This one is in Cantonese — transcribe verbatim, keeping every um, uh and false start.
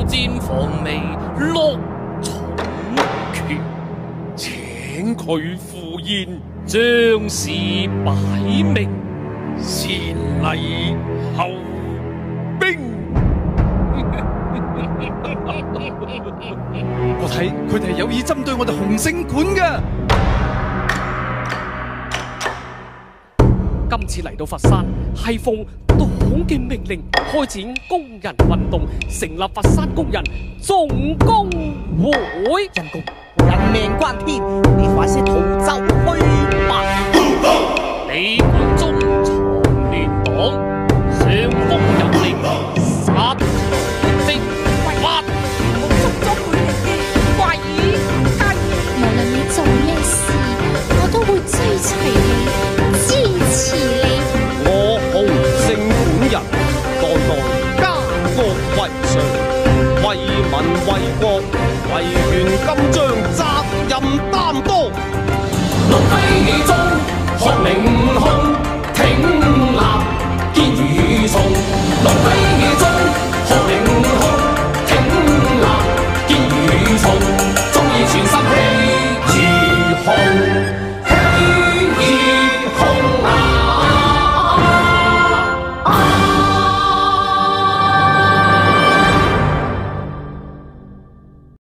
戰防微六重拳，請佢赴宴，將士擺明，先禮後兵。 我睇佢哋係有意針對我哋洪勝館嘅。 今次嚟到佛山，係奉黨嘅命令開展工人運動，成立佛山工人總工會。 人工人命關天，你快些逃走去吧！ 你管